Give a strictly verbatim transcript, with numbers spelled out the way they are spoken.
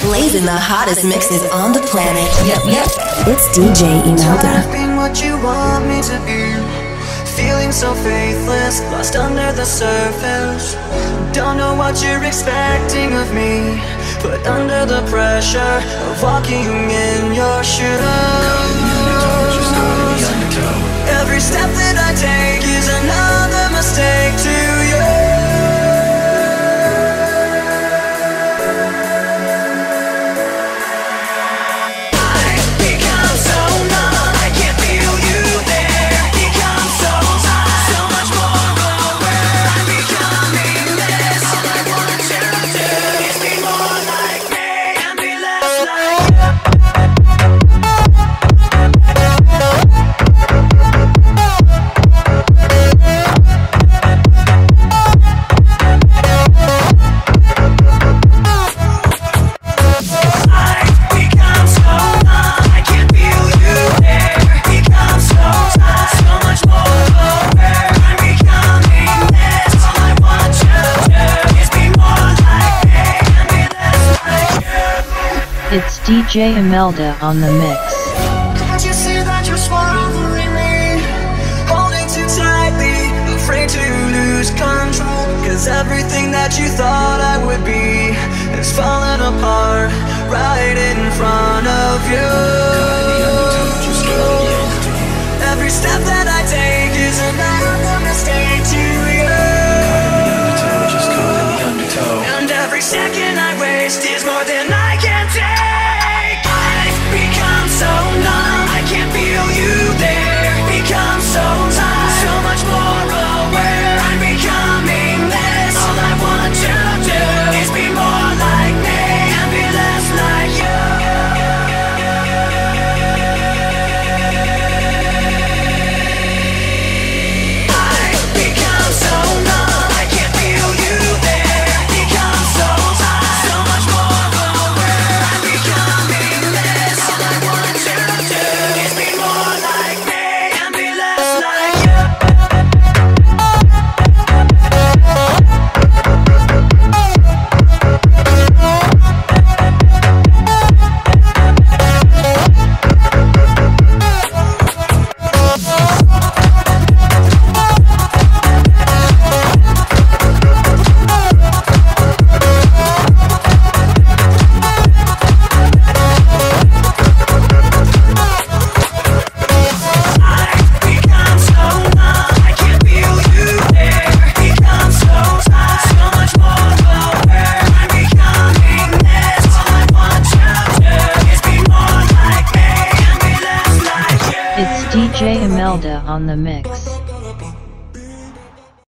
blazing the hottest mixes on the planet. Yep, yep. It's D J Imelda. Being what you want me to be, feeling so faithless, lost under the surface. Don't know what you're expecting of me, but under the pressure of walking in your shoes, every step that I take is another mistake to you. It's D J Imelda on the mix. Can't you see that you're swallowing me, holding too tightly, afraid to lose control? Cause everything that you thought I would be is falling apart right in front of you. Every step that I take is another mistake to you, and every second I waste is more than I can take. So numb, I can't feel you there. Become so tired, so much more aware. I'm becoming less. All I want to do is be more like me and be less like you. I become so numb, I can't feel you there. Become so tired, so much more aware. I'm becoming less. All I want D J Imelda on the mix.